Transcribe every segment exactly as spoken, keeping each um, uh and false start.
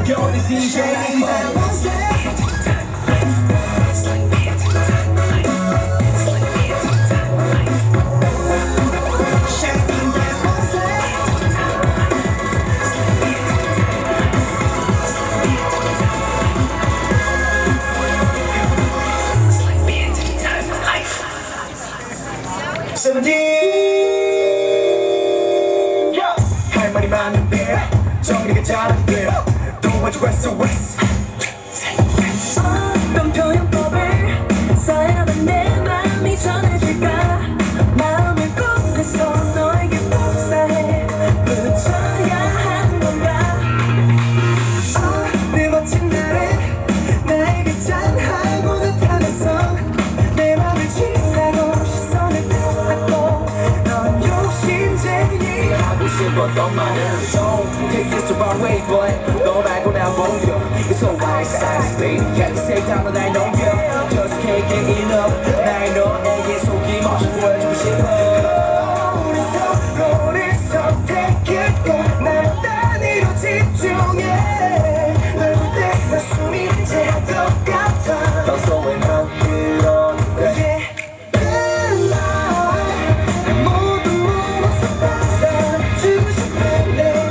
You're the D J. 세븐틴 할 말이 많은데 정리가 잘 안 돼. 도와줘 웨스트 웨스트 어떤 표현법을 써야만 내 맘이 전해질까. 마음을 꺼내서 너에게 복사해 붙여야 하는 건가. 어느 멋진 날에 나에게 짠하고 나타났어. 내 맘을 취하고 시선을 빼앗고 넌 욕심쟁이 하고 싶었던 말은 Don't take this the wrong way but 너 말고 난 보여 It's so right side baby Can't say down 날 넘겨 Just can't get enough 날 너에게 속임없이 보여주고 싶어 우리 서로를 선택했고 난 단위로 집중해 널 볼 때 내 숨이 제할 것 같아 평소에 난 그런데 모두 모아서 따라주고 싶은데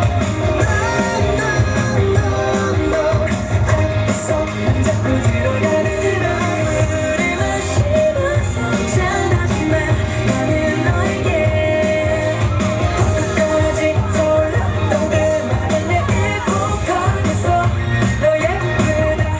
난난난너 앞에서 자꾸 들어가는 술을 마시면서 잔하지만 나는 너에게 끝까지 떠올랐던 그 말을 내일고 거기서 너 예쁘다.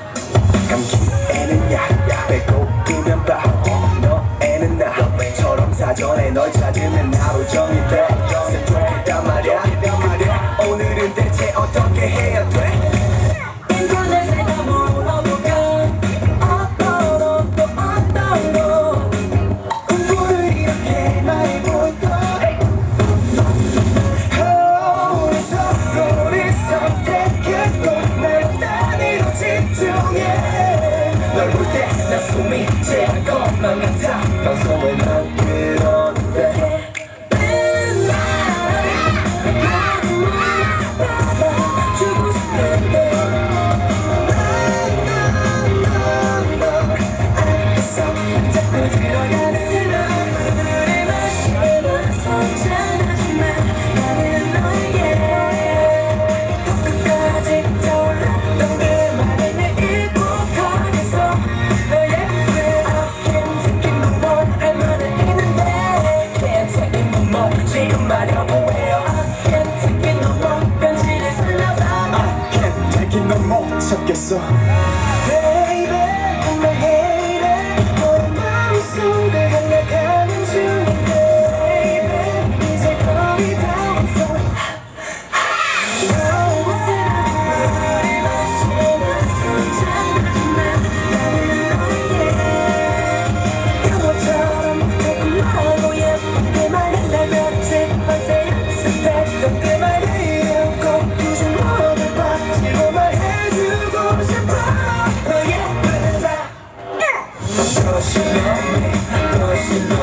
감기에는 약 배고프면 밥 너에는 나처럼 사전에 널 찾으면 하루 종일 돼 생각했단 말이야 근데 오늘은 대체 어떻게 해야 돼 인터넷에 물어보면 어떤 또 어떤 거 공부를 이렇게 말해볼까 우리 서로를 선택했고 날 단위로 집중해 널 볼 때 나 숨이 제할 것만 같아 평소에 난 그런데 주고 싶은데 자꾸 들어가는 술을 마시면서 잔하지만 나는 너에게 끝까지 떠올랐던 그 말을 내일고 거기서 너 예쁘다. Can't take it no more 할 말은 있는데 Can't take it no more 지금 말야 뭐예요 I can't take it no more 변질했었나봐. I can't take it no more 찾겠어 Baby I'm a hater 너의 마음속에 흘러가는 중인데 Baby 이제 거의 다 왔어 술을 마시면서 잔하지만 나는 너에게 영화처럼 달콤하고 예쁘게 말해 며칠 밤새 연습했던 그 말을 꼭 굳이 너를 받지고 말해주고 싶어 너 예쁘다 Cause you love me Cause you love me